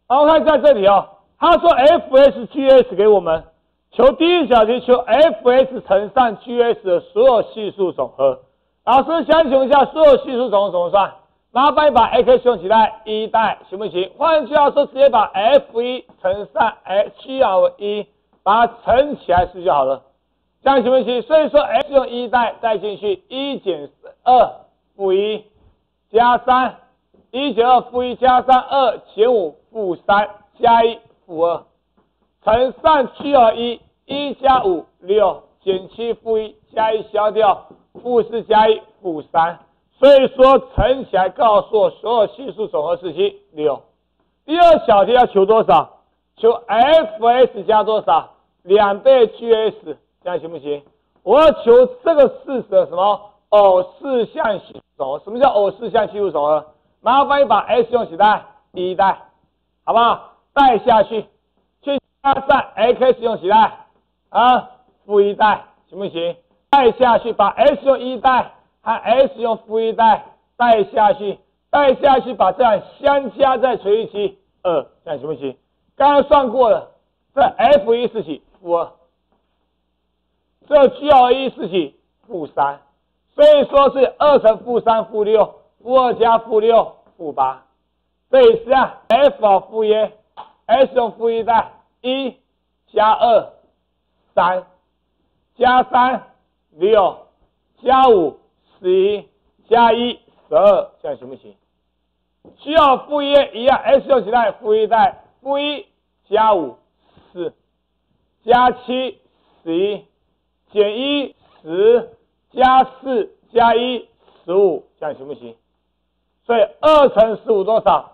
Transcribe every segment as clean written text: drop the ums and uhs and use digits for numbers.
OK， 在这里哦，他说 Fs、Gs 给我们，求第一小题，求 Fs 乘上 Gs 的所有系数总和。老师想请问一下，所有系数总和怎么算？麻烦你把 x 用起来1代行不行？换句话说，直接把 f1 乘上 G1，把它乘起来是就好了，这样行不行？所以说 x 用1代进去，1减2负1加3。1减2负1加3 ，2减5负3加1负2，乘上7和1，1加5 6，减7负1加1消掉，负4加1负3，所以说乘起来告诉我所有系数总和是6。第二小题要求多少？求 Fs 加多少？2倍 Gs， 这样行不行？我要求这个式子的什么偶四项系数总和？什么叫偶四项系数总和？麻烦你把 S 用起来1代，好不好？代下去，去加上 x 用起来负1代，行不行？代下去，把 S 用1代和 S 用负1代代下去，把这样相加再除以7，这样行不行？刚刚算过了，这 F1 是几？负2，这 G1 是几？负3，所以说是2乘负3负6。负2加负6负8，这里是F 负1 ，S 用负1代1加2 3加3 6加5 11加1 12，这样行不行？G2 负1一样 ，S 用起来负1代负1加5 4加7 11减1 10加4加1 15，这样行不行？所以2乘15多少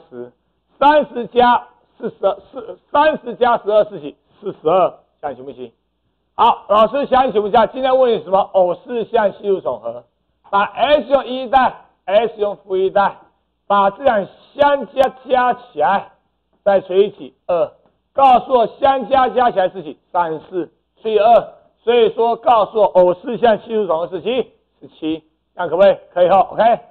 ？30加30加12是几？42，这样行不行？好，老师想请问一下，今天问你什么？偶四项系数总和，把 S 用1代 ，S 用负1代，把这两相加起来，再除以几？2，告诉我相加起来是几？34除以2，所以说告诉我偶四项系数总和是7，这样可不可以？可以哈 ，OK。